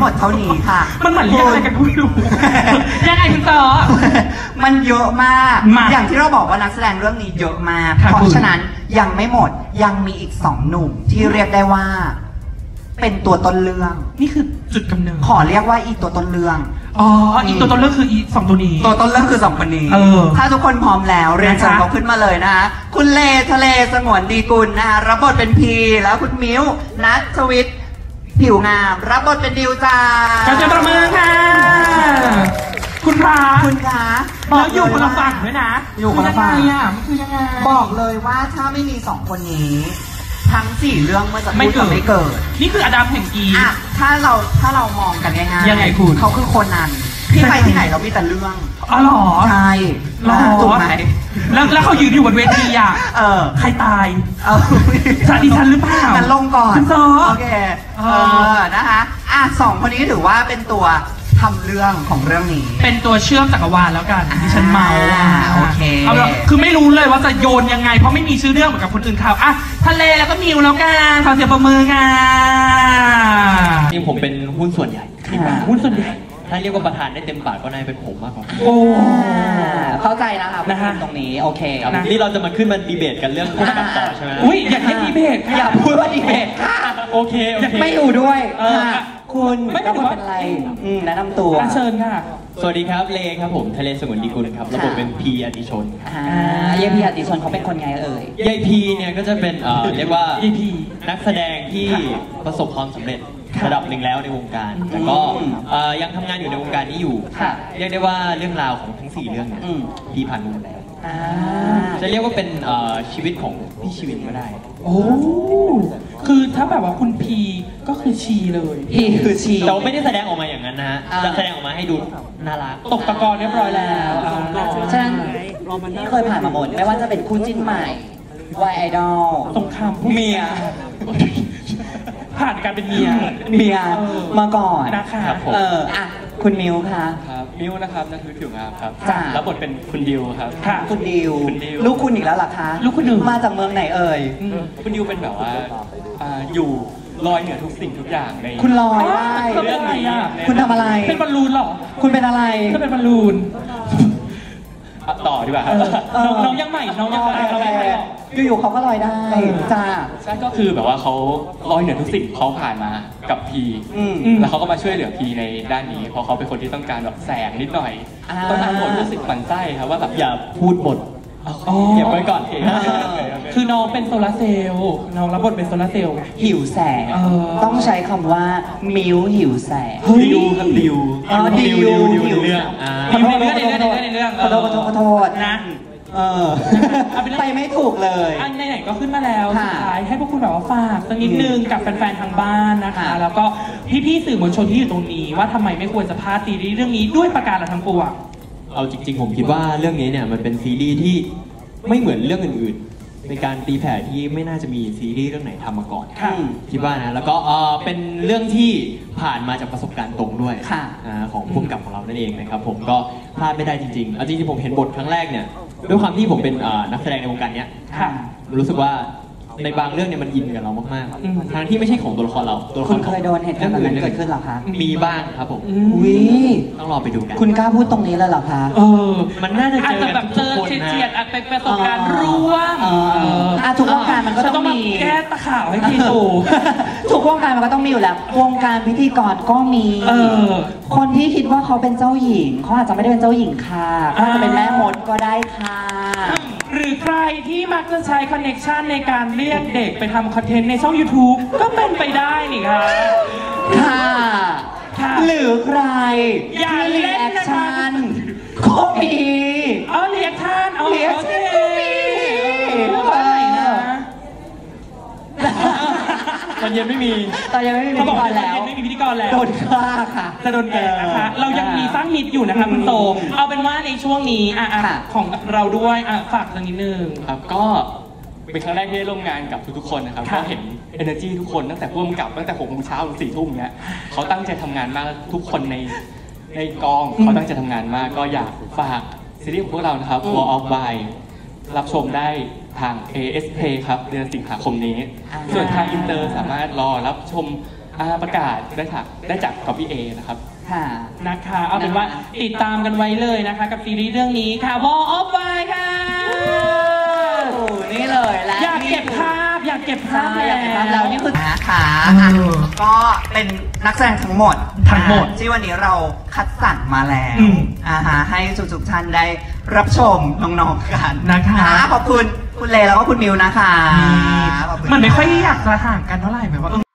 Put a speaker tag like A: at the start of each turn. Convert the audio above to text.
A: มดเท่านี้ค่ะ
B: มันเหมือนเรียกอะไรกันไม่รู้ยังไงคุณต่อ
A: มันเยอะมากอย่างที่เราบอกว่านักแสดงเรื่องนี้เยอะมากเพราะฉะนั้นยังไม่หมดยังมีอีก2 หนุ่มที่เรียกได้ว่าเป็นตัวต้นเรื่อง
B: นี่คือจุดกำเนิด
A: ขอเรียกว่าอีตัวต้นเรื่อง
B: อีตัวต้นเรื่องคืออี2 ตัวนี้
A: ตัวต้นเรื่องคือ2 คนนี้ถ้าทุกคนพร้อมแล้วเรียนเชิญเขาขึ้นมาเลยนะคะคุณเลทะเลสงวนดีกุลนะคะรับบทเป็นพีแล้วคุณมิ้วนัทวิทย์ผิวงามรับบทเป็นดิวจ้า
B: ขอเสียงปรบมือค่ะคุณพา
A: คุณคะ
B: แล้วอยู่คนละฝั่งด้วยนะ
A: อยู่คนละฝั่ง
B: คือยังไง
A: บอกเลยว่าถ้าไม่มี2 คนนี้ทั้ง4 เรื่องมันจะไม่เกิด
B: นี่คืออดัมแห่งกี
A: ถ้าเรามองกันง่าย
B: ๆยังไงคุณ
A: เขาคือคนนั้นที่ไปที่ไหนเรามีแต่เรื่อง
B: หรอ
A: ใช่
B: ถูกไหมแล้วเขายืนอยู่บนเวทีอ่ะใครตายดิฉันหรือเปล่า
A: กันลงก่อนโอเคนะคะ2 คนนี้ถือว่าเป็นตัวทำเรื่องของเรื่องนี้
B: เป็นตัวเชื่อมจักรวาลแล้วกันที่ฉันเมา
A: โอเค
B: คือไม่รู้เลยว่าจะโยนยังไงเพราะไม่มีชื่อเรื่องเหมือนกับคนอื่นเขาทะเลแล้วก็มิวแล้วกันขอเสียงปรบมือค่ะ
C: นี่ผมเป็นหุ้นส่วนใหญ่
B: หุ้นส่วนใหญ่
C: ถ้าเรียกว่าประธานได้เต็มปากก็น่าเป็นผมมากกว่า
A: เข้าใจนะคะตรงนี้โอเค
C: นี่เราจะมาขึ้นมาดีเบตกันเรื่องการต่อใช่ไหม
B: อยากให้ดีเบต
A: อย่าพูดว่าดีเบต
C: โอเค
A: ไม่อยู่ด้วยคุณแล้วมันเป็นอะไรแนะนำตัว
B: เชิญค่ะ
C: สวัสดีครับเลครับผมทะเลสงวนดีกุลครับระบบเป็นพีอติชน
A: ยายพีอติชนเขาเป็นคนไงเอ่ย
C: ยายพีเนี่ยก็จะเป็นเรียกว่ายายพีนักแสดงที่ประสบความสำเร็จระดับหนึ่งแล้วในวงการแต่ก็ยังทำงานอยู่ในวงการนี้อยู่เรียกได้ว่าเรื่องราวของทั้ง4 เรื่องเนี่ยพีผ่านมาแล้วจะเรียกว่าเป็นชีวิตของพี่ชีวิตก็ได้
B: คือถ้าแบบว่าคุณพีก็คือชีเลย
A: พีคือชี
C: แต่ไม่ได้แสดงออกมาอย่างนั้นนะฮะจะแสดงออกมาให้ดูน่ารัก
B: ตกตะกอนเรียบร้อยแล้ว
A: ฉะนั้นเคยผ่านมาหมดไม่ว่าจะเป็นคู่จิ้นใหม่วายไอดอล
B: สงคราม
A: เมีย
B: ผ่านการเป็นเมีย
A: มาก่อน
B: นะคะ
A: คุณมิวค่ะ
C: ครับมิวนะครับนั่นคือผิวงามครับแล้วบทเป็นคุณดิวครับ
A: คุณดิวลูกคุณอีกแล้วหรอคะ
B: ลูกคุณหนึ่ง
A: มาจากเมืองไหนเอ่ย
C: คุณดิวเป็นแบบว่าอยู่ลอยเหนือทุกสิ่งทุกอย่างใน
A: คุณลอยได้
B: เรื่องนี้
A: คุณทำอะไร
B: เป็นบอลลูนหรอ
A: คุณเป็นอะไร
B: ก็เป็นบอลลูน
C: ต่อดีกว่า
B: น้องยังใหม่น้องยัง
A: อยู่ๆเขาก็ลอยได้จ้า
C: ใช่ก็คือแบบว่าเขาลอยเหนือทุกสิ่งเขาผ่านมากับพีแล้วเขาก็มาช่วยเหลือพีในด้านนี้เพราะเขาเป็นคนที่ต้องการแบบแสงนิดหน่อยตอนนั้นผมรู้สึกปั่นไส้ครับว่าแบบอย่าพูดบทเก็บไว้ก่อน
B: คือน้องเป็นโซลาเซลล์น้องรับบทเป็นโซลาเซลล์
A: หิวแสงต้องใช้คำว่ามิวหิวแสง
C: ดิวครับดิว
A: หิว
C: เรื่อง
B: ในเรื่อง
A: ขอโทษนะไปไม่ถูกเลย
B: ไหนๆก็ขึ้นมาแล้วสุดท้ายให้พวกคุณแบบว่าฝากสักนิดนึงกับแฟนๆทางบ้านนะคะแล้วก็พี่ๆสื่อมวลชนที่อยู่ตรงนี้ว่าทำไมไม่ควรจะพลาดซีรีส์เรื่องนี้ด้วยประการทั้งปวง
C: เอาจริงๆผมคิดว่าเรื่องนี้เนี่ยมันเป็นซีรีส์ที่ไม่เหมือนเรื่องอื่นๆในการตีแผ่ที่ไม่น่าจะมีซีรีส์เรื่องไหนทำมาก่อนคิดว่านะแล้วก็เป็นเรื่องที่ผ่านมาจากประสบการณ์ตรงด้วยของผู้กำกับของเรานั่นเองนะครับผมก็พลาดไม่ได้จริงๆเอาจริงๆผมเห็นบทครั้งแรกเนี่ยด้วยความที่ผมเป็นนักแสดงในวงการนี้รู้สึกว่าในบางเรื่องเนี่ยมันอินกับเรามากๆทั้งที่ไม่ใช่ของตัวละครเราตัวละคร
A: คุณเคยโดนเหตุการณ์แบบนั้นเกิดขึ้นหรอคะ
C: มีบ้างครับผมต้องรอไปดูกัน
A: คุณกล้าพูดตรงนี้เลยเหรอคะ
C: มันน่าจะเจอ
B: แบบเจอเฉียดเป็นประสบการณ์ร่วม
A: ทุกวงการมันก็ต้องมี
B: แก้ตะข่าวให้พี่ดู
A: ทุกวงการมันก็ต้องมีอยู่แล้ววงการพิธีกรก็มีคนที่คิดว่าเขาเป็นเจ้าหญิงเขาอาจจะไม่ได้เป็นเจ้าหญิงค่ะอาจจะเป็นแม่มดก็ได้ค่ะ
B: หรือใครที่มักจะใช้คอนเนคชันในการเรียกเด็กไปทำคอนเทนต์ในช่อง YouTube ก็เป็นไปได้นี่ค่ะ
A: หรือใคร
B: อย่าเล่นนะคะ
A: ก็มี
B: เรียกท่าน
A: ก็มี
C: ตอนเย็นไม่มี
A: พิธีกรแล้ว
B: ไม่มีพิธีกรแล้ว
A: โดนฆ่าค่ะ
B: จะโดนแกนะคะเรายังมีสร้างฮิตอยู่นะคะคุณโตเอาเป็นว่าในช่วงนี้ของเราด้วยฝากสักนิดนึง
C: ครับก็เป็นครั้งแรกที่ได้ร่วมงานกับทุกๆคนนะครับก็เห็น energy ทุกคนตั้งแต่ร่วมกับตั้งแต่6 โมงเช้าถึง 4 ทุ่มเนี้ยเขาตั้งใจทำงานมากทุกคนในกองเขาตั้งใจทำงานมากก็อยากฝากซีรีส์ของพวกเรานะครับ War of By รับชมได้ทาง AS Play ครับเดือนสิงหาคมนี้ส่วนทางอินเตอร์สามารถรอรับชม
B: ประกาศได้จาก Copy A นะครับ
A: ค่ะ
B: นะคะเอาเป็นว่าติดตามกันไว้เลยนะคะกับซีรีส์เรื่องนี้ค่ะ Wall of Wine ค่ะ
A: โอ้นี่เลยและ
B: อยากเก็บภาพอยากเก็บภาพ
A: อยากเก็บภาพ
B: แล้
A: แล้ว วนี่คือนะคะ
B: เออ
A: ก็เป็นนักแสดงทั้งหมด
B: ทั้งหมด
A: ที่วันนี้เราคัดสรรมาแล้ว
B: อืม
A: ให้ทุกท่านได้รับชมน้องๆกัน
B: นะคะ
A: ขอบคุณคุณเลแล้วก็คุณมิวนะคะขอบคุณ
B: มันไม่ค่อยอยากจะห่างกันเท่าไหร่แบบว่า